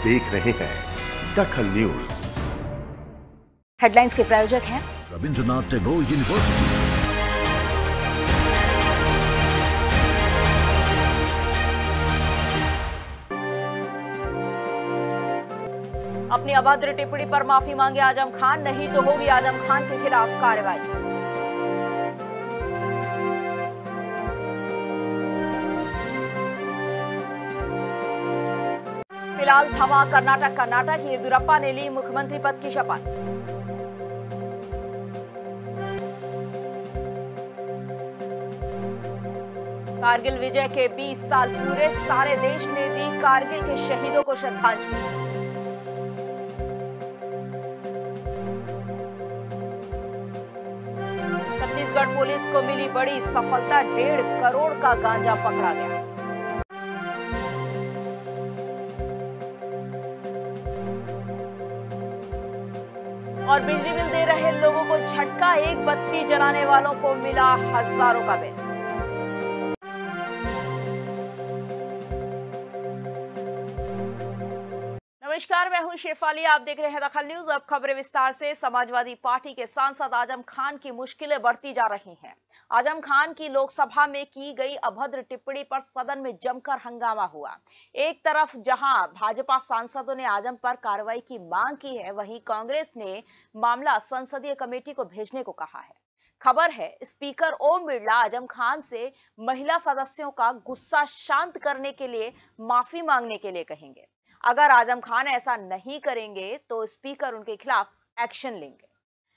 देख रहे हैं दखल न्यूज। हेडलाइंस के प्रायोजक हैं रविंद्रनाथ टैगोर यूनिवर्सिटी। अपनी अभद्र टिप्पणी पर माफी मांगे आजम खान, नहीं तो होगी आजम खान के खिलाफ कार्रवाई। फिलहाल थमा कर्नाटक का नाटक, येदियुरप्पा ने ली मुख्यमंत्री पद की शपथ। कारगिल विजय के 20 साल पूरे, सारे देश ने दी कारगिल के शहीदों को श्रद्धांजलि। छत्तीसगढ़ पुलिस को मिली बड़ी सफलता, 1.5 करोड़ का गांजा पकड़ा गया। और बिजली बिल दे रहे लोगों को झटका, एक बत्ती जलाने वालों को मिला हजारों का बिल। नमस्कार, मैं हूं शेफाली, आप देख रहे हैं दखल न्यूज। अब खबरें विस्तार से। समाजवादी पार्टी के सांसद आजम खान की मुश्किलें बढ़ती जा रही हैं। आजम खान की लोकसभा में की गई अभद्र टिप्पणी पर सदन में जमकर हंगामा हुआ। एक तरफ जहां भाजपा सांसदों ने आजम पर कार्रवाई की मांग की है, वहीं कांग्रेस ने मामला संसदीय कमेटी को भेजने को कहा है। खबर है, स्पीकर ओम बिरला आजम खान से महिला सदस्यों का गुस्सा शांत करने के लिए माफी मांगने के लिए कहेंगे। अगर आजम खान ऐसा नहीं करेंगे तो स्पीकर उनके खिलाफ एक्शन लेंगे।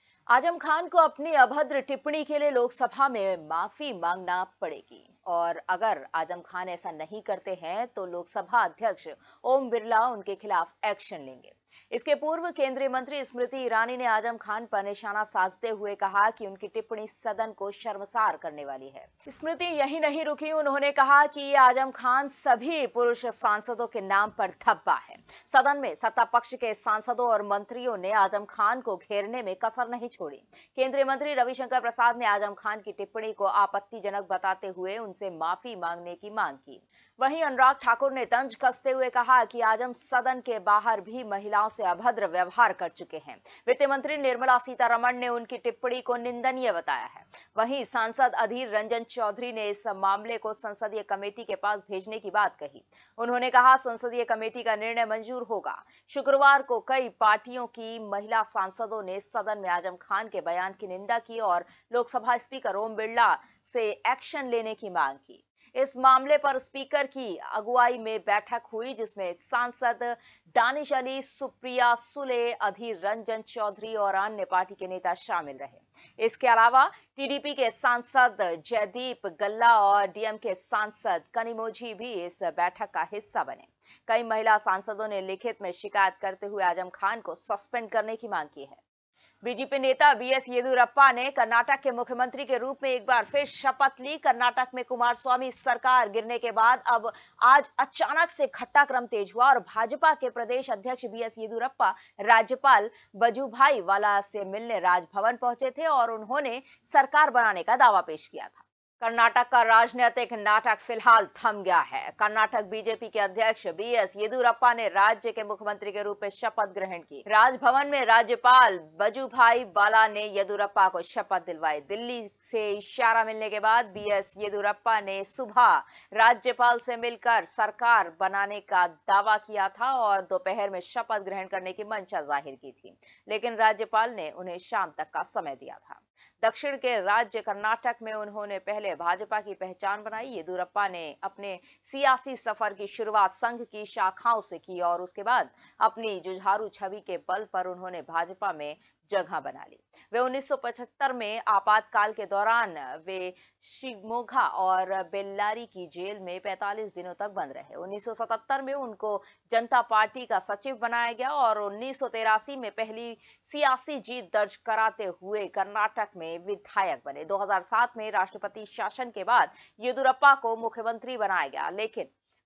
आजम खान को अपनी अभद्र टिप्पणी के लिए लोकसभा में माफी मांगना पड़ेगी, और अगर आजम खान ऐसा नहीं करते हैं तो लोकसभा अध्यक्ष ओम बिरला उनके खिलाफ एक्शन लेंगे। इसके पूर्व केंद्रीय मंत्री स्मृति ईरानी ने आजम खान पर निशाना साधते हुए कहा कि उनकी टिप्पणी सदन को शर्मसार करने वाली है। स्मृति यही नहीं रुकी, उन्होंने कहा कि ये आजम खान सभी पुरुष सांसदों के नाम पर धब्बा है। सदन में सत्ता पक्ष के सांसदों और मंत्रियों ने आजम खान को घेरने में कसर नहीं छोड़ी। केंद्रीय मंत्री रविशंकर प्रसाद ने आजम खान की टिप्पणी को आपत्तिजनक बताते हुए उनसे माफी मांगने की मांग की। वहीं अनुराग ठाकुर ने तंज कसते हुए कहा कि आजम सदन के बाहर भी महिलाओं से अभद्र व्यवहार कर चुके हैं। वित्त मंत्री निर्मला सीतारमण ने उनकी टिप्पणी को निंदनीय बताया है। वहीं सांसद अधीर रंजन चौधरी ने इस मामले को संसदीय कमेटी के पास भेजने की बात कही। उन्होंने कहा, संसदीय कमेटी का निर्णय मंजूर होगा। शुक्रवार को कई पार्टियों की महिला सांसदों ने सदन में आजम खान के बयान की निंदा की और लोकसभा स्पीकर ओम बिरला से एक्शन लेने की मांग की। इस मामले पर स्पीकर की अगुवाई में बैठक हुई, जिसमें सांसद दानिश अली, सुप्रिया सुले, अधीर रंजन चौधरी और अन्य पार्टी के नेता शामिल रहे। इसके अलावा टीडीपी के सांसद जयदीप गल्ला और डीएमके सांसद कनिमोझी भी इस बैठक का हिस्सा बने। कई महिला सांसदों ने लिखित में शिकायत करते हुए आजम खान को सस्पेंड करने की मांग की है। बीजेपी नेता बीएस येदियुरप्पा ने कर्नाटक के मुख्यमंत्री के रूप में एक बार फिर शपथ ली। कर्नाटक में कुमारस्वामी सरकार गिरने के बाद अब आज अचानक से घटनाक्रम तेज हुआ और भाजपा के प्रदेश अध्यक्ष बीएस येदियुरप्पा राज्यपाल वजुभाई वाला से मिलने राजभवन पहुंचे थे और उन्होंने सरकार बनाने का दावा पेश किया था। कर्नाटक का राजनीतिक नाटक फिलहाल थम गया है। कर्नाटक बीजेपी के अध्यक्ष बीएस येदियुरप्पा ने राज्य के मुख्यमंत्री के रूप में शपथ ग्रहण की। राजभवन में राज्यपाल वजुभाई वाला ने येदियुरप्पा को शपथ दिलवाई। दिल्ली से इशारा मिलने के बाद बीएस येदियुरप्पा ने सुबह राज्यपाल से मिलकर सरकार बनाने का दावा किया था और दोपहर में शपथ ग्रहण करने की मंशा जाहिर की थी, लेकिन राज्यपाल ने उन्हें शाम तक का समय दिया था। दक्षिण के राज्य कर्नाटक में उन्होंने पहले भाजपा की पहचान बनाई। येदियुरप्पा ने अपने सियासी सफर की शुरुआत संघ की शाखाओं से की और उसके बाद अपनी जुझारू छवि के बल पर उन्होंने भाजपा में जगह बना ली। वे 1975 में आपातकाल के दौरान वे शिवमोगा और बेल्लारी की जेल में 45 दिनों तक बंद रहे। 1977 में उनको जनता पार्टी का सचिव बनाया गया और 1983 में पहली सियासी जीत दर्ज कराते हुए कर्नाटक में विधायक बने। 2007 में राष्ट्रपति शासन के बाद येदियुरप्पा को मुख्यमंत्री बनाया गया, लेकिन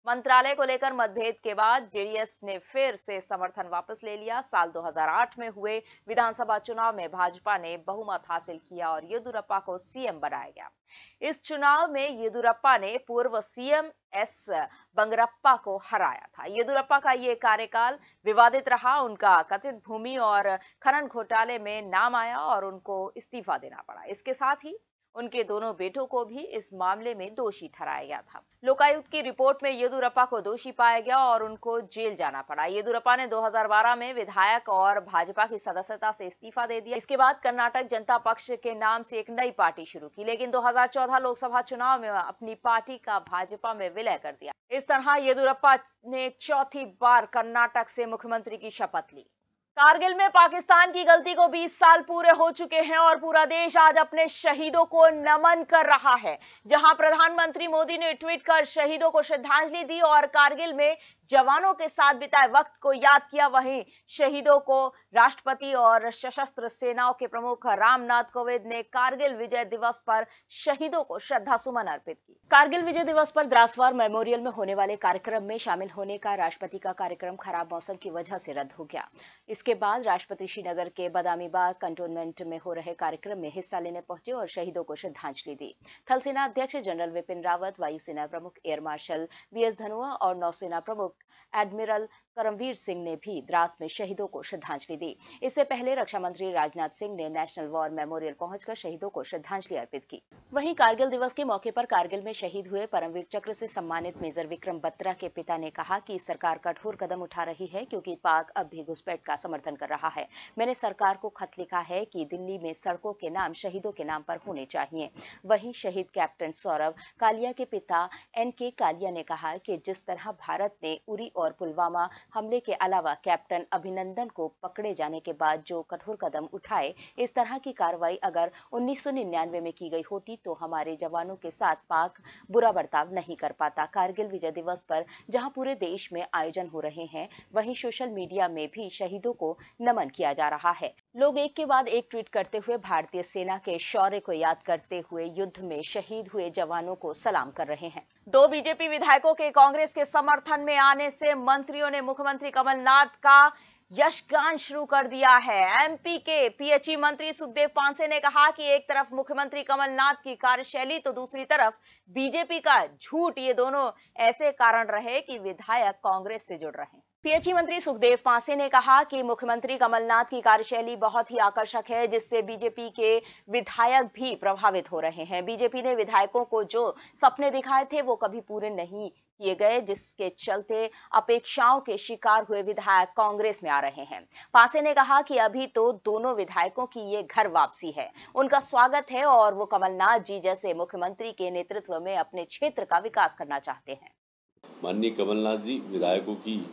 मंत्रालय को लेकर मतभेद के बाद जेडीएस ने फिर से समर्थन वापस ले लिया। साल 2008 में हुए विधानसभा चुनाव में भाजपा ने बहुमत हासिल किया और येदियुरप्पा को सीएम बनाया गया। इस चुनाव में येदियुरप्पा ने पूर्व सीएम एस बंगरप्पा को हराया था। येदियुरप्पा का ये कार्यकाल विवादित रहा। उनका कथित भूमि और खनन घोटाले में नाम आया और उनको इस्तीफा देना पड़ा। इसके साथ ही उनके दोनों बेटों को भी इस मामले में दोषी ठहराया गया था। लोकायुक्त की रिपोर्ट में येदियुरप्पा को दोषी पाया गया और उनको जेल जाना पड़ा। येदियुरप्पा ने 2012 में विधायक और भाजपा की सदस्यता से इस्तीफा दे दिया। इसके बाद कर्नाटक जनता पक्ष के नाम से एक नई पार्टी शुरू की, लेकिन 2014 लोकसभा चुनाव में अपनी पार्टी का भाजपा में विलय कर दिया। इस तरह येदियुरप्पा ने चौथी बार कर्नाटक से मुख्यमंत्री की शपथ ली। कारगिल में पाकिस्तान की गलती को 20 साल पूरे हो चुके हैं और पूरा देश आज अपने शहीदों को नमन कर रहा है। जहां प्रधानमंत्री मोदी ने ट्वीट कर शहीदों को श्रद्धांजलि दी और कारगिल में जवानों के साथ बिताए वक्त को याद किया, वहीं शहीदों को राष्ट्रपति और सशस्त्र सेनाओं के प्रमुख रामनाथ कोविंद ने कारगिल विजय दिवस पर शहीदों को श्रद्धासुमन अर्पित की। कारगिल विजय दिवस पर द्रासवार मेमोरियल में होने वाले कार्यक्रम में शामिल होने का राष्ट्रपति का कार्यक्रम खराब मौसम की वजह से रद्द हो गया। इसके बाद राष्ट्रपति श्रीनगर के बदामी बाग कंटोनमेंट में हो रहे कार्यक्रम में हिस्सा लेने पहुंचे और शहीदों को श्रद्धांजलि दी। थल सेना अध्यक्ष जनरल विपिन रावत, वायुसेना प्रमुख एयर मार्शल बीएस धनोआ और नौसेना प्रमुख एडमिरल करमवीर सिंह ने भी द्रास में शहीदों को श्रद्धांजलि दी। इससे पहले रक्षा मंत्री राजनाथ सिंह ने नेशनल वॉर मेमोरियल पहुंचकर शहीदों को श्रद्धांजलि अर्पित की। वहीं कारगिल दिवस के मौके पर कारगिल में शहीद हुए परमवीर चक्र से सम्मानित मेजर विक्रम बत्रा के पिता ने कहा कि सरकार कठोर कदम उठा रही है क्योंकि पाक अब भी घुसपैठ का समर्थन कर रहा है। मैंने सरकार को खत लिखा है कि दिल्ली में सड़कों के नाम शहीदों के नाम पर होने चाहिए। वहीं शहीद कैप्टन सौरभ कालिया के पिता एनके कालिया ने कहा कि जिस तरह भारत ने उरी और पुलवामा हमले के अलावा कैप्टन अभिनंदन को पकड़े जाने के बाद जो कठोर कदम उठाए, इस तरह की कार्रवाई अगर 1999 में की गई होती तो हमारे जवानों के साथ पाक बुरा बर्ताव नहीं कर पाता। कारगिल विजय दिवस पर जहां पूरे देश में आयोजन हो रहे हैं, वहीं सोशल मीडिया में भी शहीदों को नमन किया जा रहा है। लोग एक के बाद एक ट्वीट करते हुए भारतीय सेना के शौर्य को याद करते हुए युद्ध में शहीद हुए जवानों को सलाम कर रहे हैं। 2 बीजेपी विधायकों के कांग्रेस के समर्थन में आने से मंत्रियों ने मुख्यमंत्री कमलनाथ का यशगान शुरू कर दिया है। एमपी के पीएचई मंत्री सुखदेव पांसे ने कहा कि एक तरफ मुख्यमंत्री कमलनाथ की कार्यशैली तो दूसरी तरफ बीजेपी का झूठ, ये दोनों ऐसे कारण रहे कि विधायक कांग्रेस से जुड़ रहे हैं। पीएचई मंत्री सुखदेव पांसे ने कहा कि मुख्यमंत्री कमलनाथ की कार्यशैली बहुत ही आकर्षक है, जिससे बीजेपी के विधायक भी प्रभावित हो रहे हैं। बीजेपी ने विधायकों को जो सपने दिखाए थे वो कभी पूरे नहीं किए गए, जिसके चलते अपेक्षाओं के शिकार हुए विधायक कांग्रेस में आ रहे हैं। पांसे ने कहा कि अभी तो दोनों विधायकों की ये घर वापसी है, उनका स्वागत है और वो कमलनाथ जी जैसे मुख्यमंत्री के नेतृत्व में अपने क्षेत्र का विकास करना चाहते हैं। माननीय कमलनाथ जी विधायकों की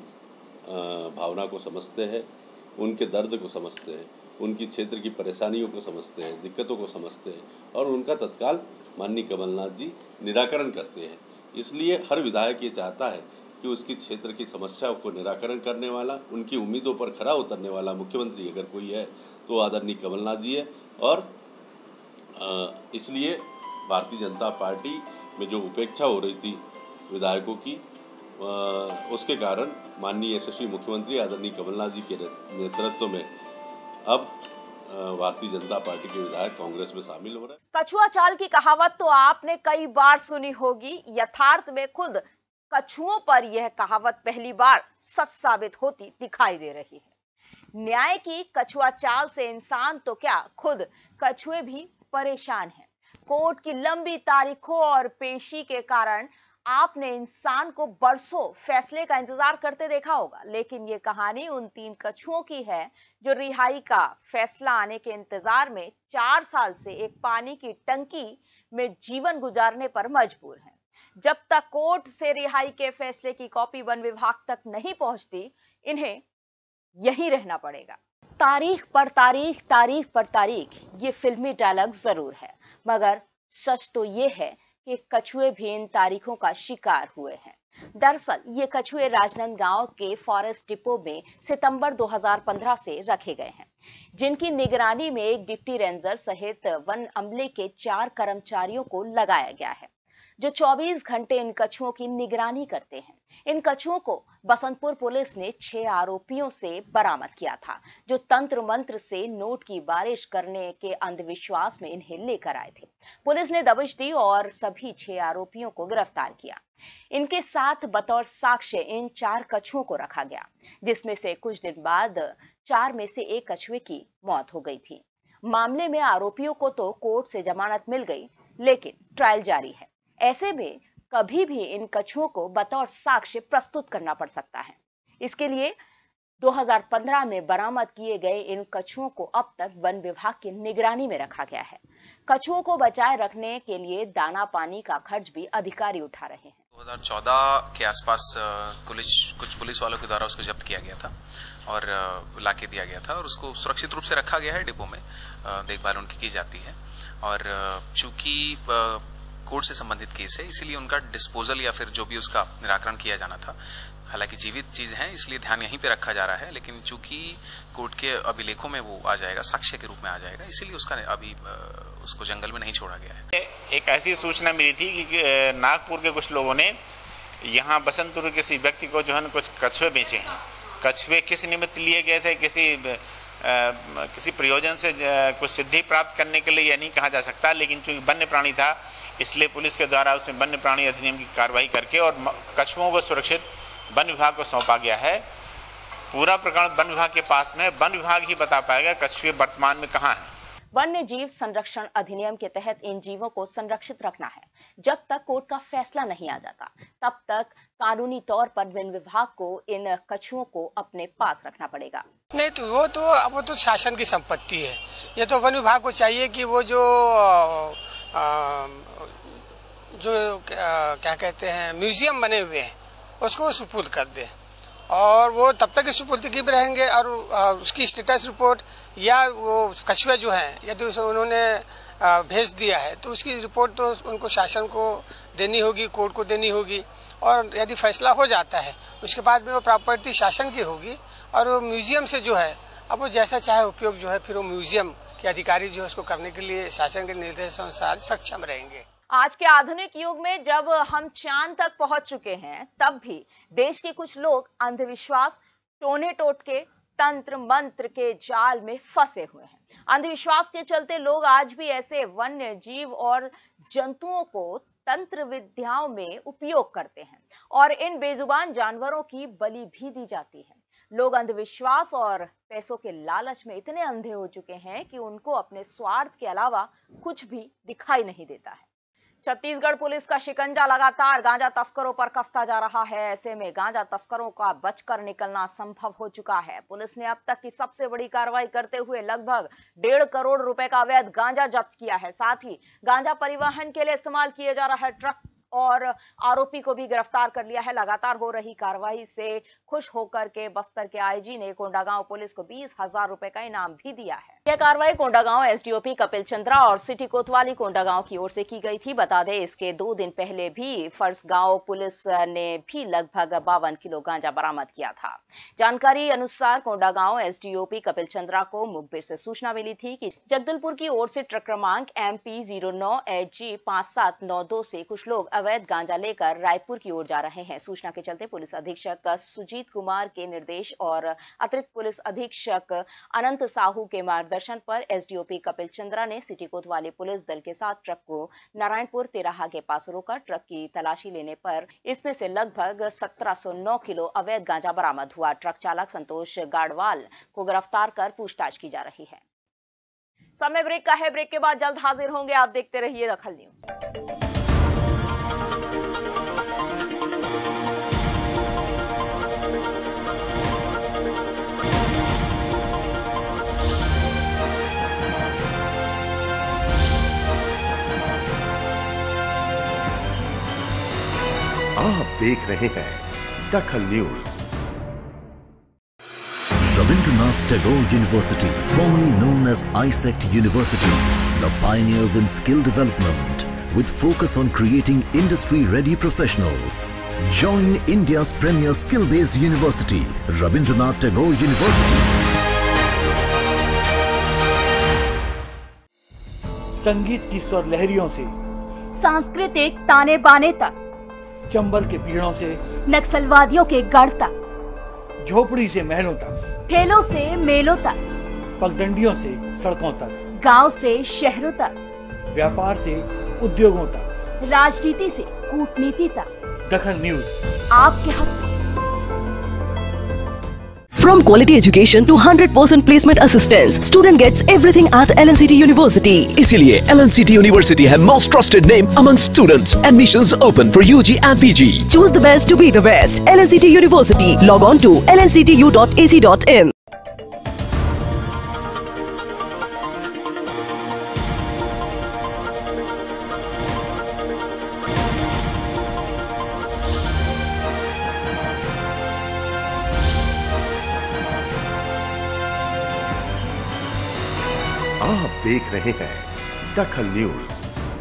भावना को समझते हैं, उनके दर्द को समझते हैं, उनकी क्षेत्र की परेशानियों को समझते हैं, दिक्कतों को समझते हैं और उनका तत्काल माननीय कमलनाथ जी निराकरण करते हैं। इसलिए हर विधायक ये चाहता है कि उसकी क्षेत्र की समस्याओं को निराकरण करने वाला, उनकी उम्मीदों पर खरा उतरने वाला मुख्यमंत्री अगर कोई है तो आदरणीय कमलनाथ जी है। और इसलिए भारतीय जनता पार्टी में जो उपेक्षा हो रही थी विधायकों की, उसके कारण माननीय यशस्वी मुख्यमंत्री आदरणीय कमलनाथ जी के नेतृत्व में अब भारतीय जनता पार्टी के विधायक कांग्रेस में शामिल हो रहे हैं। कछुआ चाल की कहावत तो आपने कई बार सुनी होगी। यथार्थ में खुद कछुओं पर यह कहावत पहली बार सच साबित होती दिखाई दे रही है। न्याय की कछुआ चाल से इंसान तो क्या, खुद कछुए भी परेशान हैं। कोर्ट की लंबी तारीखों और पेशी के कारण आपने इंसान को बरसों फैसले का इंतजार करते देखा होगा, लेकिन ये कहानी उन 3 कछुओं की है जो रिहाई का फैसला आने के इंतजार में 4 साल से एक पानी की टंकी में जीवन गुजारने पर मजबूर हैं। जब तक कोर्ट से रिहाई के फैसले की कॉपी वन विभाग तक नहीं पहुंचती, इन्हें यहीं रहना पड़ेगा। तारीख पर तारीख, तारीख पर तारीख, ये फिल्मी डायलॉग जरूर है, मगर सच तो ये है कि कछुए भी इन तारीखों का शिकार हुए हैं। दरअसल ये कछुए राजनांदगांव के फॉरेस्ट डिपो में सितंबर 2015 से रखे गए हैं, जिनकी निगरानी में एक डिप्टी रेंजर सहित वन अमले के 4 कर्मचारियों को लगाया गया है। जो 24 घंटे इन कछुओं की निगरानी करते हैं। इन कछुओं को बसंतपुर पुलिस ने 6 आरोपियों से बरामद किया था, जो तंत्र मंत्र से नोट की बारिश करने के अंधविश्वास में इन्हें लेकर आए थे। पुलिस ने दबिश दी और सभी 6 आरोपियों को गिरफ्तार किया। इनके साथ बतौर साक्ष्य इन 4 कछुओं को रखा गया, जिसमें से कुछ दिन बाद 4 में से 1 कछुए की मौत हो गई थी। मामले में आरोपियों को तो कोर्ट से जमानत मिल गई, लेकिन ट्रायल जारी है। ऐसे में कभी भी इन कछुओं को बतौर साक्ष्य प्रस्तुत करना पड़ सकता है। इसके लिए 2015 में बरामद किए गए इन कछुओं को अब तक वन विभाग की निगरानी में रखा गया है। कछुओं को बचाए रखने के लिए दाना पानी का खर्च भी अधिकारी उठा रहे हैं। 2014 के आसपास कुछ पुलिस वालों के द्वारा उसको जब्त किया गया था और लाके दिया गया था और उसको सुरक्षित रूप से रखा गया है। डिपो में देखभाल उनकी की जाती है और चूंकि कोर्ट से संबंधित केस है, इसीलिए उनका डिस्पोजल या फिर जो भी उसका निराकरण किया जाना था, हालांकि जीवित चीज है इसलिए ध्यान यहीं पे रखा जा रहा है, लेकिन चूंकि कोर्ट के अभिलेखों में वो आ जाएगा, साक्ष्य के रूप में आ जाएगा, इसीलिए उसका अभी उसको जंगल में नहीं छोड़ा गया है। एक ऐसी सूचना मिली थी कि नागपुर के कुछ लोगों ने यहाँ बसंतपुर किसी व्यक्ति को जो है कुछ कछुए बेचे हैं। कछुए किस निमित्त लिए गए थे, किसी प्रयोजन से कुछ सिद्धि प्राप्त करने के लिए यह नहीं कहा जा सकता, लेकिन चूंकि वन्य प्राणी था इसलिए पुलिस के द्वारा उसमें वन्य प्राणी अधिनियम की कार्रवाई करके और कछुओं को सुरक्षित वन विभाग को सौंपा गया है। पूरा प्रकरण वन विभाग के पास में, वन विभाग ही बता पाएगा कछुए वर्तमान में कहाँ हैं। वन्य जीव संरक्षण अधिनियम के तहत इन जीवों को संरक्षित रखना है। जब तक कोर्ट का फैसला नहीं आ जाता, तब तक कानूनी तौर पर वन विभाग को इन कछुओं को अपने पास रखना पड़ेगा। नहीं तो वो तो शासन की संपत्ति है। ये तो वन विभाग को चाहिए कि वो जो क्या कहते हैं म्यूजियम बने हुए हैं उसको सुपुर्द कर दे और वो तब तक सुपुर्दगी में रहेंगे और उसकी स्टेटस रिपोर्ट या वो कछुआ जो है यदि उन्होंने भेज दिया है तो उसकी रिपोर्ट तो उनको शासन को देनी होगी, कोर्ट को देनी होगी और यदि फैसला हो जाता है उसके बाद में वो प्रॉपर्टी शासन की होगी और वो म्यूजियम से जो है अब वो जैसा चाहे उपयोग जो है फिर वो म्यूजियम के अधिकारी जो है उसको करने के लिए शासन के निर्देशानुसार सक्षम रहेंगे। आज के आधुनिक युग में जब हम चांद तक पहुंच चुके हैं, तब भी देश के कुछ लोग अंधविश्वास, टोने टोटके, तंत्र मंत्र के जाल में फंसे हुए हैं। अंधविश्वास के चलते लोग आज भी ऐसे वन्य जीव और जंतुओं को तंत्र विद्याओं में उपयोग करते हैं और इन बेजुबान जानवरों की बलि भी दी जाती है। लोग अंधविश्वास और पैसों के लालच में इतने अंधे हो चुके हैं कि उनको अपने स्वार्थ के अलावा कुछ भी दिखाई नहीं देता है। छत्तीसगढ़ पुलिस का शिकंजा लगातार गांजा तस्करों पर कसता जा रहा है। ऐसे में गांजा तस्करों का बचकर निकलना संभव हो चुका है। पुलिस ने अब तक की सबसे बड़ी कार्रवाई करते हुए लगभग 1.5 करोड़ रुपए का अवैध गांजा जब्त किया है। साथ ही गांजा परिवहन के लिए इस्तेमाल किए जा रहा ट्रक और आरोपी को भी गिरफ्तार कर लिया है। लगातार हो रही कार्रवाई से खुश होकर के बस्तर के आईजी ने कोंडागांव पुलिस को 20,000 रुपए का इनाम भी दिया है। यह कार्रवाई कोंडागांव एसडीओपी कपिल चंद्रा और सिटी कोतवाली कोंडागांव की ओर से की गई थी। बता दें, इसके 2 दिन पहले भी फरसगांव पुलिस ने भी लगभग 52 किलो गांजा बरामद किया था। जानकारी अनुसार कोंडागांव एसडीओपी कपिल चंद्रा को मुखबिर से सूचना मिली थी कि जगदलपुर की ओर से ट्रक क्रमांक MP 09HG 5792 से कुछ लोग अवैध गांजा लेकर रायपुर की ओर जा रहे हैं। सूचना के चलते पुलिस अधीक्षक सुजीत कुमार के निर्देश और अतिरिक्त पुलिस अधीक्षक अनंत साहू के मार्गदर्शन पर एसडीओपी कपिल चंद्रा ने सिटी कोतवाली पुलिस दल के साथ ट्रक को नारायणपुर तिराहा के पास रोका। ट्रक की तलाशी लेने पर इसमें से लगभग 1709 किलो अवैध गांजा बरामद हुआ। ट्रक चालक संतोष गाड़वाल को गिरफ्तार कर पूछताछ की जा रही है। समय ब्रेक का है, ब्रेक के बाद जल्द हाजिर होंगे। आप देखते रहिए दखल न्यूज। आप देख रहे हैं Dakhal news. Rabindranath Tagore University, formerly known as ISECT University, the pioneers in skill development with focus on creating industry-ready professionals. Join India's premier skill-based university, Rabindranath Tagore University. संगीत की स्वर लहरियों से सांस्कृतिक ताने बाने तक, चंबल के पीड़ों से नक्सलवादियों के गढ़ तक, झोपड़ी से महलों तक, ठेलों से मेलों तक, पगडंडियों से सड़कों तक, गांव से शहरों तक, व्यापार से उद्योगों तक, राजनीति से कूटनीति तक, दखल न्यूज आपके हक में। From quality education to 100% placement assistance, student gets everything at LNCT University. इसीलिए LNCT University है most trusted name among students. Admissions open for UG and PG. Choose the best to be the best. LNCT University. Log on to lnctu.ac.in. आप देख रहे हैं Dakhal news.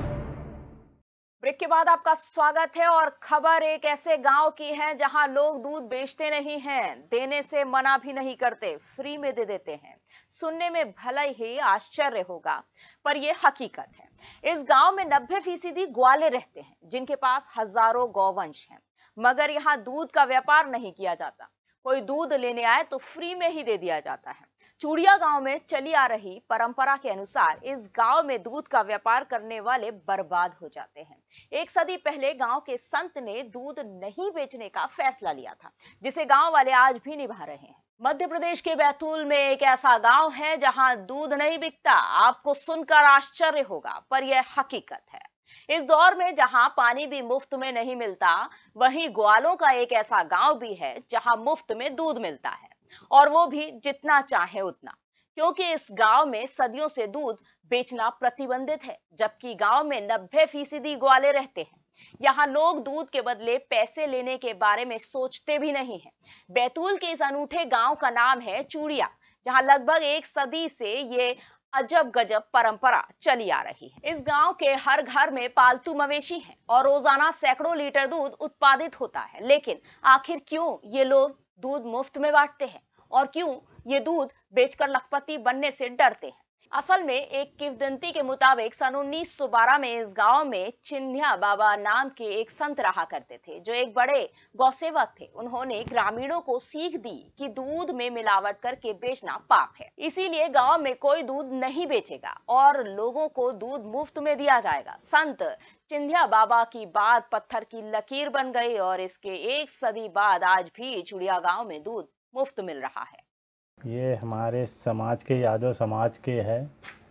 Break के बाद आपका स्वागत है और खबर एक ऐसे गांव की है जहां लोग दूध बेचते नहीं हैं, देने से मना भी नहीं करते, फ्री में दे देते हैं। सुनने में भला ही आश्चर्य होगा पर यह हकीकत है। इस गांव में 90% ग्वाले रहते हैं जिनके पास हजारों गौवंश हैं, मगर यहाँ दूध का व्यापार नहीं किया जाता। कोई दूध लेने आए तो फ्री में ही दे दिया जाता है। चूड़िया गांव में चली आ रही परंपरा के अनुसार इस गांव में दूध का व्यापार करने वाले बर्बाद हो जाते हैं। 1 सदी पहले गांव के संत ने दूध नहीं बेचने का फैसला लिया था, जिसे गांव वाले आज भी निभा रहे हैं। मध्य प्रदेश के बैतूल में एक ऐसा गांव है जहां दूध नहीं बिकता। आपको सुनकर आश्चर्य होगा पर यह हकीकत है। इस दौर में जहां पानी भी मुफ्त में नहीं मिलता, वहीं ग्वालों का एक ऐसा गांव भी है जहां मुफ्त में दूध मिलता है, और वो भी जितना चाहे उतना, क्योंकि इस गांव में सदियों से दूध बेचना प्रतिबंधित है, जबकि गांव में 90% ग्वाले रहते हैं। यहाँ लोग दूध के बदले पैसे लेने के बारे में सोचते भी नहीं हैं। बैतूल के इस अनूठे गांव का नाम है चूड़िया, जहां लगभग 1 सदी से ये अजब गजब परंपरा चली आ रही है। इस गांव के हर घर में पालतू मवेशी हैं और रोजाना सैकड़ों लीटर दूध उत्पादित होता है। लेकिन आखिर क्यों ये लोग दूध मुफ्त में बांटते हैं और क्यों ये दूध बेचकर लखपति बनने से डरते हैं? असल में एक किंवदंती के मुताबिक सन 1912 में इस गांव में चिन्ह्या बाबा नाम के एक संत रहा करते थे, जो एक बड़े गौसेवक थे। उन्होंने ग्रामीणों को सीख दी कि दूध में मिलावट करके बेचना पाप है, इसीलिए गांव में कोई दूध नहीं बेचेगा और लोगों को दूध मुफ्त में दिया जाएगा। संत चिन्ह्या बाबा की बात पत्थर की लकीर बन गई और इसके 1 सदी बाद आज भी चूड़िया गांव में दूध मुफ्त मिल रहा है। ये हमारे समाज के, यादव समाज के है,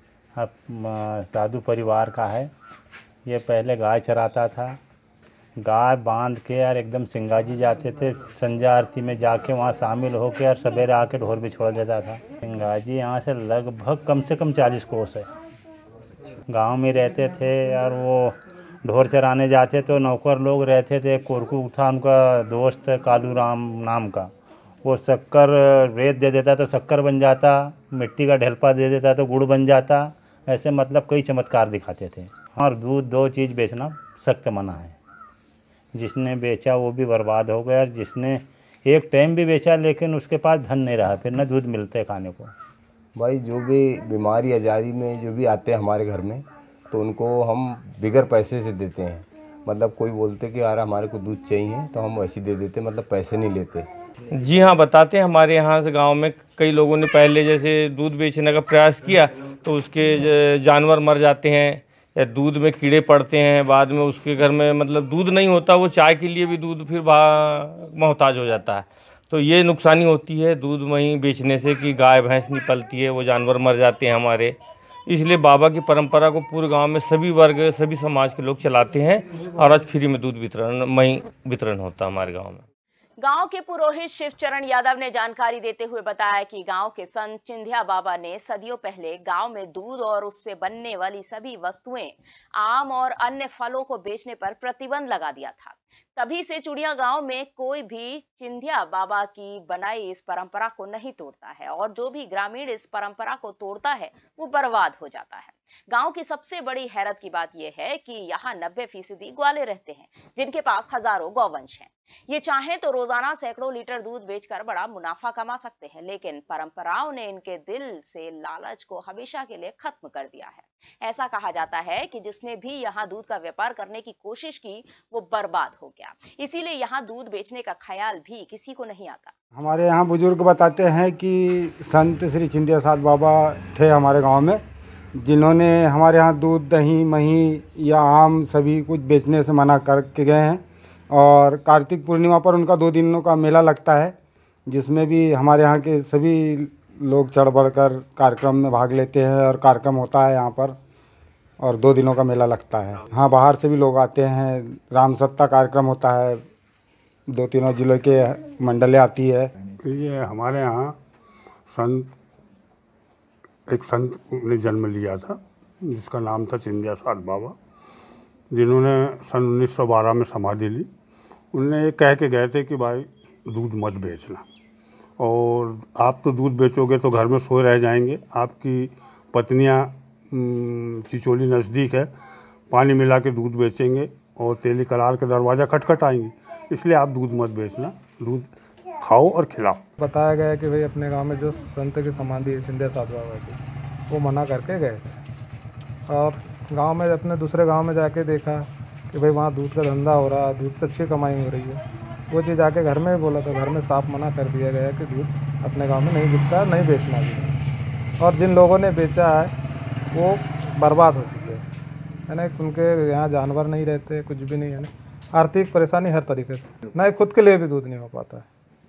अब साधु परिवार का है। ये पहले गाय चराता था। गाय बांध के यार एकदम सिंगाजी जाते थे, संध्या आरती में जाके वहाँ शामिल होकर यार सवेरे आके ढोर भी छोड़ देता था। सिंगाजी यहाँ से लगभग कम से कम 40 कोस है। गांव में रहते थे यार, वो ढोर चराने जाते तो नौकर लोग रहते थे। कोरकू था उनका दोस्त कालू राम नाम का, वो शक्कर रेत दे देता तो शक्कर बन जाता, मिट्टी का ढेलपा दे देता तो गुड़ बन जाता। ऐसे मतलब कई चमत्कार दिखाते थे। और दूध 2 चीज़ बेचना सख्त मना है। जिसने बेचा वो भी बर्बाद हो गया, जिसने एक टाइम भी बेचा लेकिन उसके पास धन नहीं रहा, फिर न दूध मिलते खाने को। भाई जो भी बीमारी आजारी में जो भी आते हैं हमारे घर में, तो उनको हम बिगर पैसे से देते हैं। मतलब कोई बोलते कि यार हमारे को दूध चाहिए तो हम वैसे दे देते, मतलब पैसे नहीं लेते। जी हाँ, बताते हैं। हमारे यहाँ से गांव में कई लोगों ने पहले जैसे दूध बेचने का प्रयास किया तो उसके जानवर मर जाते हैं या दूध में कीड़े पड़ते हैं। बाद में उसके घर में मतलब दूध नहीं होता, वो चाय के लिए भी दूध फिर मोहताज हो जाता है। तो ये नुकसानी होती है दूध वहीं बेचने से कि गाय भैंस नहीं पलती है, वो जानवर मर जाते हैं हमारे। इसलिए बाबा की परंपरा को पूरे गांव में सभी वर्ग, सभी समाज के लोग चलाते हैं और आज फ्री में दूध वितरण होता है हमारे गाँव में। गांव के पुरोहित शिवचरण यादव ने जानकारी देते हुए बताया कि गांव के संत चिन्ह्या बाबा ने सदियों पहले गांव में दूध और उससे बनने वाली सभी वस्तुएं, आम और अन्य फलों को बेचने पर प्रतिबंध लगा दिया था। तभी से चुड़िया गांव में कोई भी चिंधिया बाबा की बनाई इस परंपरा को नहीं तोड़ता है और जो भी ग्रामीण इस परंपरा को तोड़ता है वो बर्बाद हो जाता है। गांव की सबसे बड़ी हैरत की बात यह है कि यहाँ 90% ग्वाले रहते हैं जिनके पास हजारों गौवंश हैं। ये चाहें तो रोजाना सैकड़ों लीटर दूध बेचकर बड़ा मुनाफा कमा सकते हैं, लेकिन परंपराओं ने इनके दिल से लालच को हमेशा के लिए खत्म कर दिया है। ऐसा कहा जाता है कि जिसने भी यहाँ दूध का व्यापार करने की कोशिश की वो बर्बाद हो गया, इसीलिए यहाँ दूध बेचने का ख्याल भी किसी को नहीं आता। हमारे यहाँ बुजुर्ग बताते हैं कि संत श्री चिंधिया साध बाबा थे हमारे गाँव में, जिन्होंने हमारे यहाँ दूध, दही, मही या आम सभी कुछ बेचने से मना करके गए हैं। और कार्तिक पूर्णिमा पर उनका 2 दिनों का मेला लगता है, जिसमें भी हमारे यहाँ के सभी लोग चढ़ बढ़कर कार्यक्रम में भाग लेते हैं और कार्यक्रम होता है यहाँ पर और 2 दिनों का मेला लगता है। हाँ, बाहर से भी लोग आते हैं। रामसत्ता कार्यक्रम होता है, 2-3 जिलों के मंडलें आती है। ये हमारे यहाँ एक संत ने जन्म लिया था जिसका नाम था चिंधिया साध बाबा, जिन्होंने सन 1912 में समाधि ली। उनने ये कह के गए थे कि भाई दूध मत बेचना, और आप तो दूध बेचोगे तो घर में सोए रह जाएंगे, आपकी पत्नियां चिचोली नज़दीक है, पानी मिला के दूध बेचेंगे और तेली कलार के दरवाज़ा खटखटाएंगे, इसलिए आप दूध मत बेचना, दूध खाओ और खिलाओ। बताया गया कि भाई अपने गांव में जो संत की समाधि है चिंधिया साध बाबा की, वो मना करके गए और गांव में अपने दूसरे गांव में जाके देखा कि भाई वहाँ दूध का धंधा हो रहा है, दूध से अच्छी कमाई हो रही है। वो चीज़ आके घर में भी बोला था, घर में साफ मना कर दिया गया कि दूध अपने गांव में नहीं बिकता, नहीं बेचना भी। और जिन लोगों ने बेचा है वो बर्बाद हो चुके हैं, है ना। उनके यहाँ जानवर नहीं रहते, कुछ भी नहीं है ना, आर्थिक परेशानी हर तरीके से, ना खुद के लिए भी दूध नहीं हो पाता है।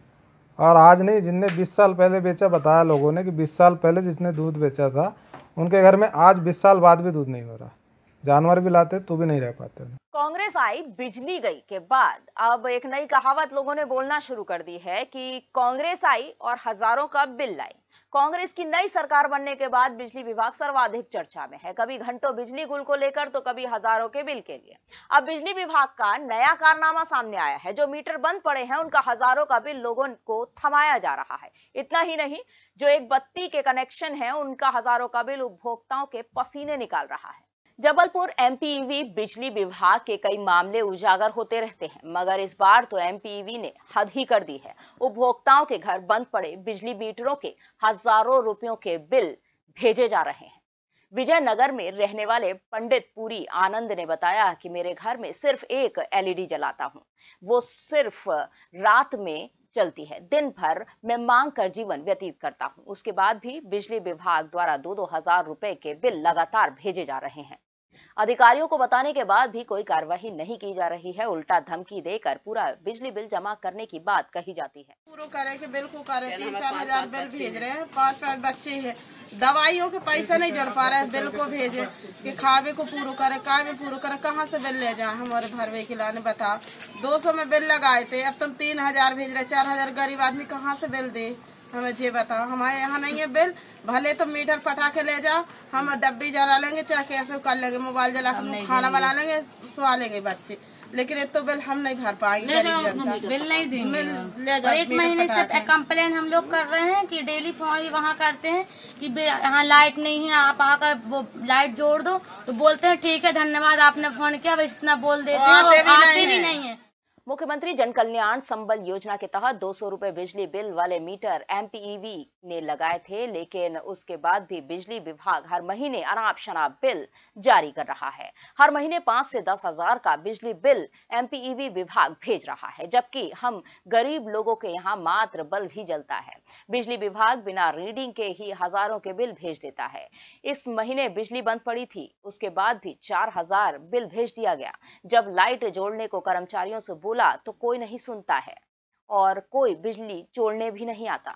और आज नहीं, जिनने 20 साल पहले बेचा, बताया लोगों ने कि 20 साल पहले जिसने दूध बेचा था उनके घर में आज 20 साल बाद भी दूध नहीं हो रहा, जानवर भी लाते तो भी नहीं रह पाते। कांग्रेस आई, बिजली गई के बाद अब एक नई कहावत लोगों ने बोलना शुरू कर दी है कि कांग्रेस आई और हजारों का बिल लाई। कांग्रेस की नई सरकार बनने के बाद बिजली विभाग सर्वाधिक चर्चा में है, कभी घंटों बिजली गुल को लेकर तो कभी हजारों के बिल के लिए। अब बिजली विभाग का नया कारनामा सामने आया है, जो मीटर बंद पड़े हैं उनका हजारों का बिल लोगों को थमाया जा रहा है। इतना ही नहीं, जो एक बत्ती के कनेक्शन है उनका हजारों का बिल उपभोक्ताओं के पसीने निकाल रहा है। जबलपुर एमपीईवी बिजली विभाग के कई मामले उजागर होते रहते हैं, मगर इस बार तो एमपीईवी ने हद ही कर दी है। उपभोक्ताओं के घर बंद पड़े बिजली मीटरों के हजारों रुपयों के बिल भेजे जा रहे हैं। विजयनगर में रहने वाले पंडित पुरी आनंद ने बताया कि मेरे घर में सिर्फ एक एलईडी जलाता हूं, वो सिर्फ रात में चलती है, दिन भर मैं मांग कर जीवन व्यतीत करता हूं। उसके बाद भी बिजली विभाग द्वारा 2-2 हजार रुपए के बिल लगातार भेजे जा रहे हैं। अधिकारियों को बताने के बाद भी कोई कार्रवाई नहीं की जा रही है, उल्टा धमकी देकर पूरा बिजली बिल जमा करने की बात कही जाती है। पूरा करे के बिल को करे 3-4 हजार बिल भेज रहे हैं, 5-5 बच्चे हैं, दवाइयों के पैसा नहीं जोड़ पा रहे हैं, बिल को भेजे कि खावे को पूरा करे, कावे पूरा करे, कहाँ से बिल ले जाए हमारे भरवे के लाने। बता 200 में बिल लगाए थे, अब तुम 3000 भेज रहे, 4000 गरीब आदमी कहाँ से बिल दे, हमें ये बताओ। हमारे यहाँ नहीं है बिल, भले तो मीटर पटा के ले जाओ, हम डब्बी जला लेंगे, चाहे कैसे कर लेंगे, मोबाइल जला के खाना बना लेंगे, सुहा लेंगे बच्चे, लेकिन तो बिल हम नहीं भर पाएंगे। बिल नहीं देंगे। और 1 महीने से कंप्लेन हम लोग कर रहे हैं कि डेली फोन वहाँ करते हैं कि यहाँ लाइट नहीं है, आप आकर वो लाइट जोड़ दो, तो बोलते हैं ठीक है धन्यवाद आपने फोन किया, बस इतना बोल देते हैं, आते भी नहीं है। मुख्यमंत्री जन कल्याण संबल योजना के तहत 200 रुपए बिजली बिल वाले मीटर एमपीईवी ने लगाए थे, लेकिन उसके बाद भी बिजली विभाग हर महीने अनाप शनाप बिल जारी कर रहा है। हर महीने 5 से 10 हजार का बिजली बिल एमपीईवी विभाग भेज रहा है, जबकि हम गरीब लोगों के यहाँ मात्र बल्ब ही जलता है। बिजली विभाग बिना रीडिंग के ही हजारों के बिल भेज देता है। इस महीने बिजली बंद पड़ी थी, उसके बाद भी 4000 बिल भेज दिया गया। जब लाइट जोड़ने को कर्मचारियों से बोला तो कोई नहीं सुनता है और कोई बिजली जोड़ने भी नहीं आता।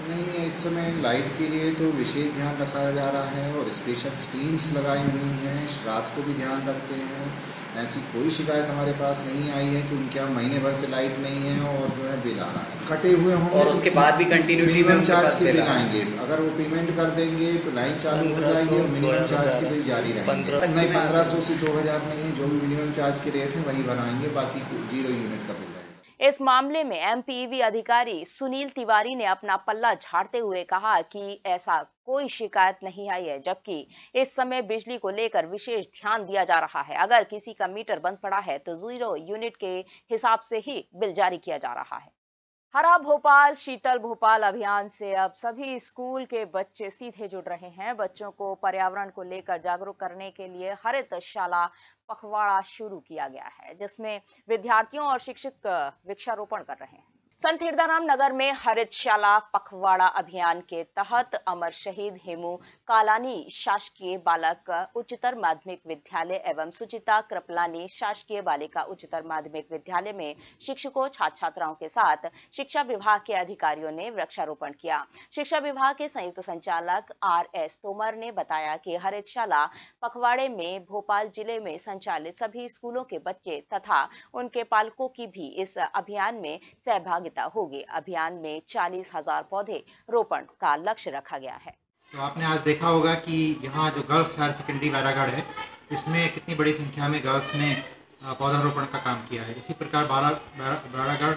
नहीं, इस समय लाइट के लिए तो विशेष ध्यान रखा जा रहा है और स्पेशल स्ट्रीम्स लगाई हुई हैं, रात को भी ध्यान रखते हैं। ऐसी कोई शिकायत हमारे पास नहीं आई है कि उनके यहाँ महीने भर से लाइट नहीं है और जो है बिल आ रहा है। कटे हुए होंगे और उसके बाद भी कंटिन्यूटी में चार्ज के बिल आएंगे। अगर वो पेमेंट कर देंगे तो लाइन चालू हो जाएगी और मिनिमम चार्ज के बिल जारी रहेंगे। नहीं, 1500 से 2000 नहीं है, जो भी मिनिमम चार्ज के रेट है वही बनाएंगे, बाकी 0 यूनिट का बिल। इस मामले में एमपीईवी अधिकारी सुनील तिवारी ने अपना पल्ला झाड़ते हुए कहा कि ऐसा कोई शिकायत नहीं आई है, जबकि इस समय बिजली को लेकर विशेष ध्यान दिया जा रहा है। अगर किसी का मीटर बंद पड़ा है तो 0 यूनिट के हिसाब से ही बिल जारी किया जा रहा है। हरा भोपाल शीतल भोपाल अभियान से अब सभी स्कूल के बच्चे सीधे जुड़ रहे हैं। बच्चों को पर्यावरण को लेकर जागरूक करने के लिए हरित शाला पखवाड़ा शुरू किया गया है, जिसमें विद्यार्थियों और शिक्षक वृक्षारोपण कर रहे हैं। संत हिरदाराम नगर में हरितशाला पखवाड़ा अभियान के तहत अमर शहीद हेमू कालानी शासकीय बालक उच्चतर माध्यमिक विद्यालय एवं सुचिता कृपलानी शासकीय बालिका उच्चतर माध्यमिक विद्यालय में शिक्षकों छात्र छात्राओं के साथ शिक्षा विभाग के अधिकारियों ने वृक्षारोपण किया। शिक्षा विभाग के संयुक्त संचालक RS तोमर ने बताया कि हरितशाला पखवाड़े में भोपाल जिले में संचालित सभी स्कूलों के बच्चे तथा उनके पालकों की भी इस अभियान में सहभागिता होगी। अभियान में 40,000 पौधे रोपण का लक्ष्य रखा गया है। तो आपने आज देखा होगा कि यहाँ जो गर्ल्स हायर सेकेंडरी बैरागढ़ है, इसमें कितनी बड़ी संख्या में गर्ल्स ने पौधारोपण का काम किया है। इसी प्रकार बैरागढ़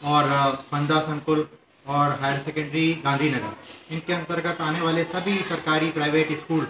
और फंदा संकुल और हायर सेकेंडरी गांधीनगर, इनके अंतर्गत आने वाले सभी सरकारी प्राइवेट स्कूल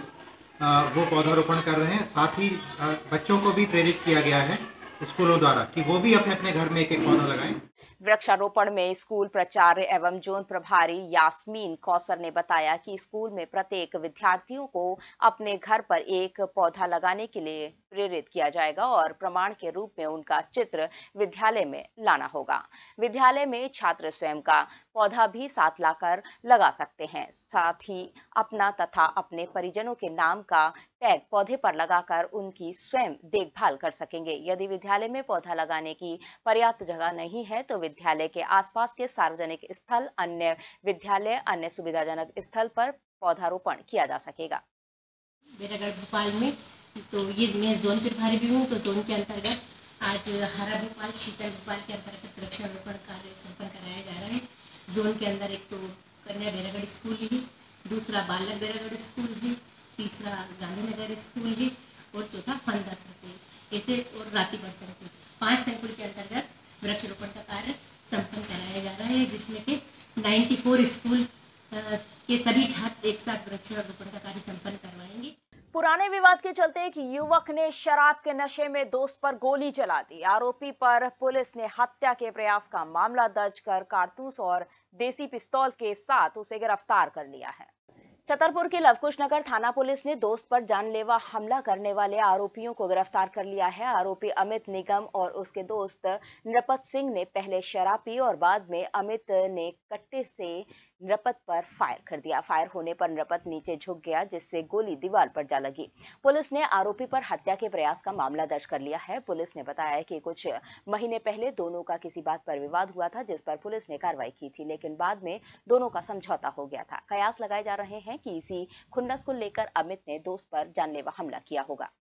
वो पौधारोपण कर रहे हैं। साथ ही बच्चों को भी प्रेरित किया गया है स्कूलों द्वारा कि वो भी अपने अपने घर में एक पौधा लगाएं। वृक्षारोपण में स्कूल प्राचार्य एवं जोन प्रभारी यास्मीन कौसर ने बताया कि स्कूल में प्रत्येक विद्यार्थियों को अपने घर पर एक पौधा लगाने के लिए प्रेरित किया जाएगा और प्रमाण के रूप में उनका चित्र विद्यालय में लाना होगा। विद्यालय में छात्र स्वयं का पौधा भी साथ लाकर लगा सकते हैं। साथ ही अपना तथा अपने परिजनों के नाम का टैग पौधे पर लगाकर उनकी स्वयं देखभाल कर सकेंगे। यदि विद्यालय में पौधा लगाने की पर्याप्त जगह नहीं है तो विद्यालय के आसपास के सार्वजनिक स्थल, अन्य विद्यालय, अन्य सुविधाजनक स्थल पर पौधारोपण किया जा सकेगा। बैरागढ़ भोपाल में तो ये मैं जोन प्रभारी भी हूँ, तो जोन के अंतर्गत आज हरा भोपाल शीतल भोपाल के अंतर्गत वृक्षारोपण कार्य संपन्न कराया जा रहा है। जोन के अंदर एक तो कन्या बैरागढ़ स्कूल है, दूसरा बालक बैरागढ़ स्कूल है, तीसरा गांधीनगर स्कूल है और चौथा फंदा संकुल, ऐसे और रातीगढ़ संकुल, 5 संकुल के अंतर्गत वृक्षारोपण का कार्य संपन्न कराया जा रहा है, जिसमें कि 94 स्कूल के सभी छात्र एक साथ वृक्षारोपण का कार्य संपन्न करवाएंगे। पुराने विवाद के चलते एक युवक ने शराब के नशे में दोस्त पर गोली चला दी। आरोपी पर पुलिस ने हत्या के प्रयास का मामला दर्ज कर कारतूस और देसी पिस्तौल के साथ उसे गिरफ्तार कर लिया है। छतरपुर की लवकुश नगर थाना पुलिस ने दोस्त पर जानलेवा हमला करने वाले आरोपियों को गिरफ्तार कर लिया है। आरोपी अमित निगम और उसके दोस्त नृपत सिंह ने पहले शराब पी और बाद में अमित ने कट्टे से नृपत पर फायर कर दिया। फायर होने पर नृपत नीचे झुक गया, जिससे गोली दीवार पर जा लगी। पुलिस ने आरोपी पर हत्या के प्रयास का मामला दर्ज कर लिया है। पुलिस ने बताया कि कुछ महीने पहले दोनों का किसी बात पर विवाद हुआ था, जिस पर पुलिस ने कार्रवाई की थी, लेकिन बाद में दोनों का समझौता हो गया था। कयास लगाए जा रहे हैं कि इसी खुन्नस को लेकर अमित ने दोस्त पर जानलेवा हमला किया होगा।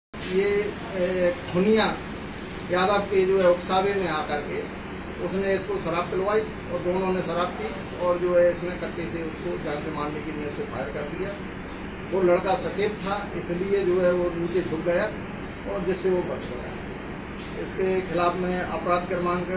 ये खुनिया यादव के जो है उकसावे में आकर के उसने इसको शराब पिलवाई और दोनों ने शराब पी और जो है इसने कट्टे से उसको जान से मारने की नीयत से फायर कर दिया। वो लड़का सचेत था, इसलिए जो है वो नीचे झुक गया और जिससे वो बच गया। इसके खिलाफ में अपराध क्रमांक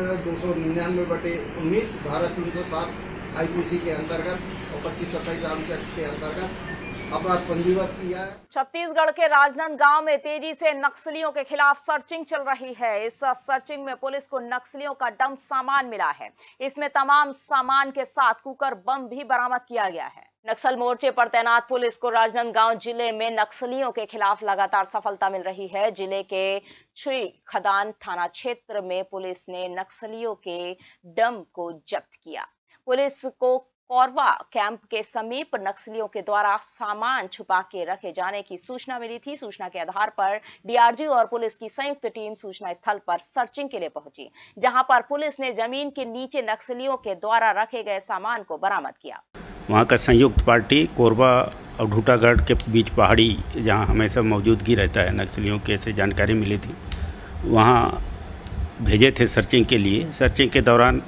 299/19 धारा 307 IPC के अंतर्गत और 25-27 आर्म्स एक्ट के अंतर्गत अपराध पंजीबद्ध किया है। छत्तीसगढ़ के राजनांदगांव में तेजी से नक्सलियों के खिलाफ सर्चिंग चल रही है। इस सर्चिंग में पुलिस को नक्सलियों का डंप सामान मिला है। इसमें तमाम सामान के साथ कुकर बम भी बरामद किया गया है। नक्सल मोर्चे पर तैनात पुलिस को राजनांदगांव जिले में नक्सलियों के खिलाफ लगातार सफलता मिल रही है। जिले के छुई खदान थाना क्षेत्र में पुलिस ने नक्सलियों के डंप को जब्त किया। पुलिस को कौरवा कैंप के समीप नक्सलियों के द्वारा सामान छुपा के रखे जाने की सूचना मिली थी। सूचना के आधार पर DRG और पुलिस की संयुक्त टीम सूचना स्थल पर सर्चिंग के लिए पहुंची, जहां पर पुलिस ने जमीन के नीचे नक्सलियों के द्वारा रखे गए सामान को बरामद किया। वहाँ का संयुक्त पार्टी कोरबा और ढूटागढ़ के बीच पहाड़ी जहाँ हमेशा मौजूदगी रहता है नक्सलियों के, ऐसे जानकारी मिली थी, वहाँ भेजे थे सर्चिंग के लिए। सर्चिंग के दौरान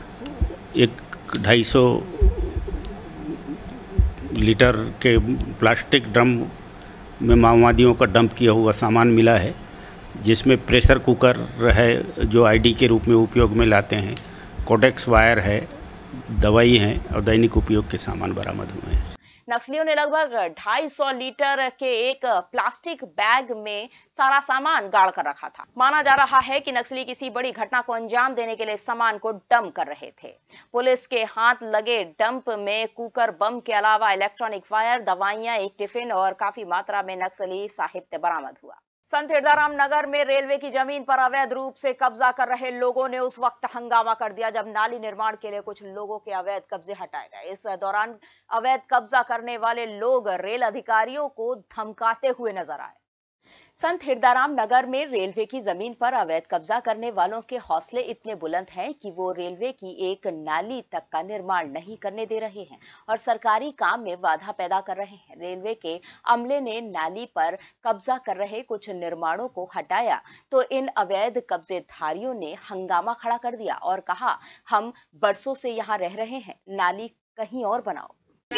250 लीटर के प्लास्टिक ड्रम में माओवादियों का डंप किया हुआ सामान मिला है, जिसमें प्रेशर कुकर है जो आईडी के रूप में उपयोग में लाते हैं, कोडेक्स वायर है, दवाई है और दैनिक उपयोग के सामान बरामद हुए हैं। नक्सलियों ने लगभग 250 लीटर के एक प्लास्टिक बैग में सारा सामान गाड़ कर रखा था। माना जा रहा है कि नक्सली किसी बड़ी घटना को अंजाम देने के लिए सामान को डंप कर रहे थे। पुलिस के हाथ लगे डंप में कुकर बम के अलावा इलेक्ट्रॉनिक वायर, दवाइयां, एक टिफिन और काफी मात्रा में नक्सली साहित्य बरामद हुआ। संत हिरदाराम नगर में रेलवे की जमीन पर अवैध रूप से कब्जा कर रहे लोगों ने उस वक्त हंगामा कर दिया जब नाली निर्माण के लिए कुछ लोगों के अवैध कब्जे हटाए गए। इस दौरान अवैध कब्जा करने वाले लोग रेल अधिकारियों को धमकाते हुए नजर आए। संत हिरदाराम नगर में रेलवे की जमीन पर अवैध कब्जा करने वालों के हौसले इतने बुलंद हैं कि वो रेलवे की एक नाली तक का निर्माण नहीं करने दे रहे हैं और सरकारी काम में बाधा पैदा कर रहे हैं। रेलवे के अमले ने नाली पर कब्जा कर रहे कुछ निर्माणों को हटाया तो इन अवैध कब्जेधारियों ने हंगामा खड़ा कर दिया और कहा, हम बरसों से यहाँ रह रहे हैं, नाली कहीं और बनाओ।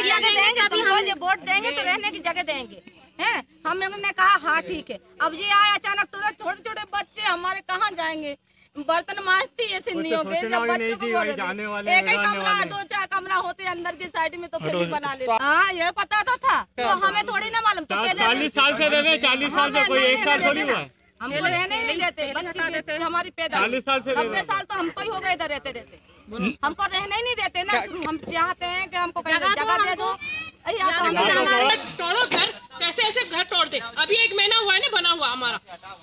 वोट देंगे तो रहने की जगह देंगे हैं। हमने कहा हाँ ठीक है। अब ये आए अचानक तुरंत, छोटे छोटे बच्चे हमारे कहाँ जाएंगे, बर्तन मांजती है सिंधियों के, जब बच्चों को एक ही कमरा, 2-4 कमरा होते अंदर की साइड में तो फिर भी बना लेते। हाँ ये पता तो था, तो हमें थोड़ी ना मालूम। 40 साल से रह रहे, 40 साल से कोई एक साल थोड़ी हुआ है। हमको रहने नहीं देते, हमारी पैदा 40 साल से 90 साल तो हमको ही हो गए इधर रहते रहते, हमको रहने ही नहीं देते ना। हम चाहते हैं कि हमको जगह दे दो या तो तोड़ो घर, कैसे ऐसे घर तोड़ दे। अभी 1 महीना हुआ है ना बना हुआ हमारा,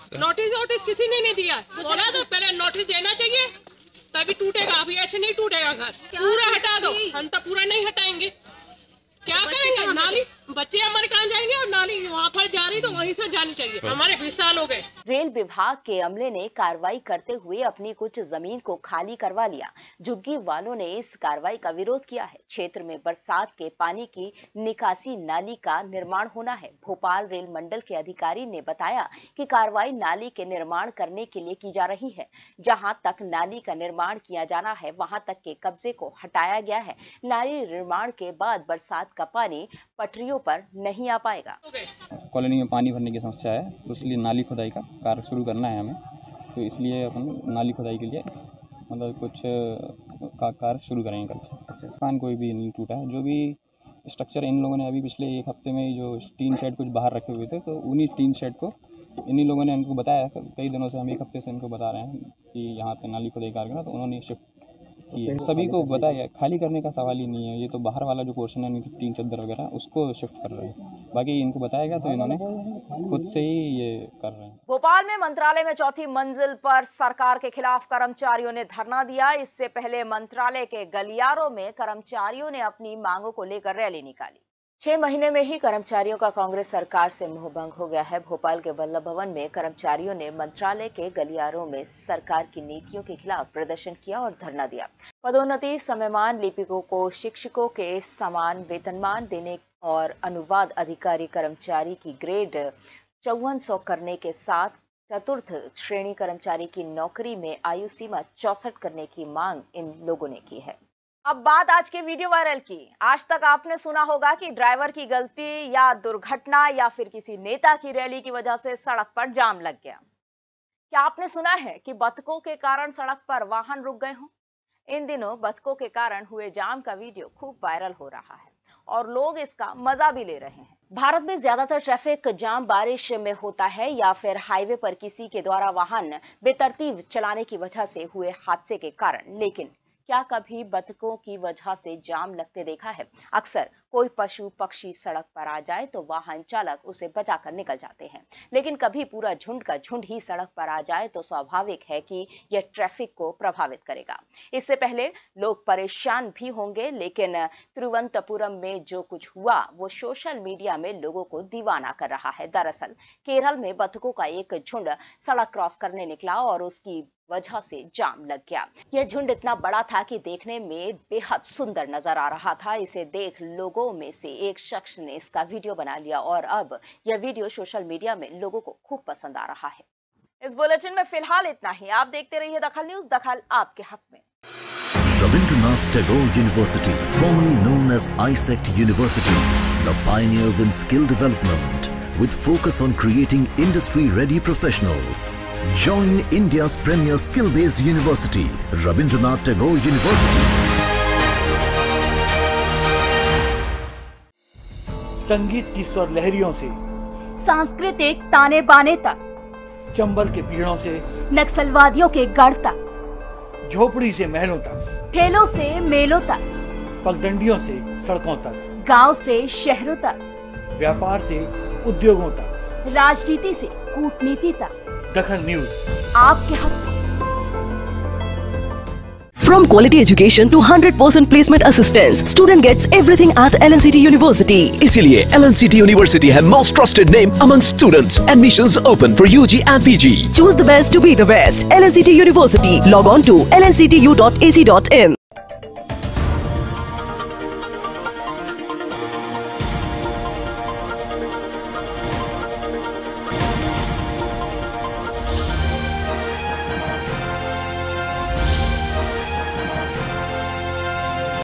नोटिस किसी ने नहीं दिया। बोला तो पहले नोटिस देना चाहिए तभी टूटेगा, अभी ऐसे नहीं टूटेगा घर। पूरा हटा दो, हम तो पूरा नहीं हटाएंगे, क्या करेंगे। नाली बच्चे हमारे कहाँ जाएंगे और नाली वहाँ पर जा रही तो वहीं से जानी चाहिए। हमारे 20 साल हो गए। रेल विभाग के अमले ने कार्रवाई करते हुए अपनी कुछ जमीन को खाली करवा लिया। झुग्गी वालों ने इस कार्रवाई का विरोध किया है। क्षेत्र में बरसात के पानी की निकासी नाली का निर्माण होना है। भोपाल रेल मंडल के अधिकारी ने बताया कि कार्रवाई नाली के निर्माण करने के लिए की जा रही है। जहां तक नाली का निर्माण किया जाना है वहां तक के कब्जे को हटाया गया है। नाली निर्माण के बाद बरसात का पानी पटरियों पर नहीं आ पाएगा। कॉलोनी में पानी भरने की समस्या है तो इसलिए नाली खुदाई का कार्य शुरू करना है हमें, तो इसलिए अपन नाली खुदाई के लिए मतलब कुछ का कार्य शुरू करेंगे कल से। मकान कोई भी नहीं टूटा है। जो भी स्ट्रक्चर इन लोगों ने अभी पिछले 1 हफ्ते में जो टीन शेड कुछ बाहर रखे हुए थे तो उन्हीं टीन शेड को इन्हीं लोगों ने उनको बताया। कई दिनों से हम 1 हफ्ते से इनको बता रहे हैं कि यहाँ पे नाली खुदाई कार्य करना, तो उन्होंने शिफ्ट किए। सभी को बताया, खाली करने का सवाल ही नहीं है। ये तो बाहर वाला जो पोर्शन है टीन चद्दर वगैरह उसको शिफ्ट कर रहे हैं। बाकी इनको बताया गया तो इन्होंने खुद से ही ये कर रहे हैं। भोपाल में मंत्रालय में 4थी मंजिल पर सरकार के खिलाफ कर्मचारियों ने धरना दिया। इससे पहले मंत्रालय के गलियारों में कर्मचारियों ने अपनी मांगों को लेकर रैली निकाली। 6 महीने में ही कर्मचारियों का कांग्रेस सरकार से मोहभंग हो गया है। भोपाल के वल्लभ भवन में कर्मचारियों ने मंत्रालय के गलियारों में सरकार की नीतियों के खिलाफ प्रदर्शन किया और धरना दिया। पदोन्नति, समयमान, लिपिकों को शिक्षकों के समान वेतनमान देने और अनुवाद अधिकारी कर्मचारी की ग्रेड 5400 करने के साथ चतुर्थ श्रेणी कर्मचारी की नौकरी में आयु सीमा 64 करने की मांग इन लोगों ने की है। अब बात आज के वीडियो वायरल की। आज तक आपने सुना होगा कि ड्राइवर की गलती या दुर्घटना या फिर किसी नेता की रैली की वजह से सड़क पर जाम लग गया। क्या आपने सुना है कि बतखों के कारण सड़क पर वाहन रुक गए हों? इन दिनों बतखों के कारण हुए जाम का वीडियो खूब वायरल हो रहा है और लोग इसका मजा भी ले रहे हैं। भारत में ज्यादातर ट्रैफिक जाम बारिश में होता है या फिर हाईवे पर किसी के द्वारा वाहन बेतरतीब चलाने की वजह से हुए हादसे के कारण। लेकिन क्या कभी बतखों की वजह से जाम लगते देखा है? अक्सर कोई पशु पक्षी सड़क पर आ जाए तो वाहन चालक उसे बचाकर निकल जाते हैं, लेकिन कभी पूरा झुंड का झुंड ही सड़क पर आ जाए तो स्वाभाविक है कि यह ट्रैफिक को प्रभावित करेगा। इससे पहले लोग परेशान भी होंगे, लेकिन तिरुवनंतपुरम में जो कुछ हुआ वो सोशल मीडिया में लोगों को दीवाना कर रहा है। दरअसल केरल में बतखों का एक झुंड सड़क क्रॉस करने निकला और उसकी वजह से जाम लग गया। यह झुंड इतना बड़ा था कि देखने में बेहद सुंदर नजर आ रहा था। इसे देख लोगों में से एक शख्स ने इसका वीडियो बना लिया और अब यह वीडियो सोशल मीडिया में लोगों को खूब पसंद आ रहा है। इस बुलेटिन में फिलहाल इतना ही। आप देखते रहिए दखल न्यूज, दखल आपके हक में। Rabindranath Tagore University, formerly known as ISECT University, the pioneers in skill development with focus on creating industry-ready professionals. Join India's premier skill-based university, Rabindranath Tagore University. संगीत की स्वर लहरियों से सांस्कृतिक ताने बाने तक, चंबल के पीड़ों से नक्सलवादियों के गढ़ तक, झोपड़ी से महलों तक, ठेलों से मेलों तक, पगडंडियों से सड़कों तक, गांव से शहरों तक, व्यापार से उद्योगों तक, राजनीति से कूटनीति तक, दखल न्यूज आपके हक में। From quality education to 100% placement assistance, student gets everything at LNCT University. इसीलिए LNCT University है most trusted name among students. Admissions open for UG and PG. Choose the best to be the best. LNCT University. Log on to lnctu.ac.in.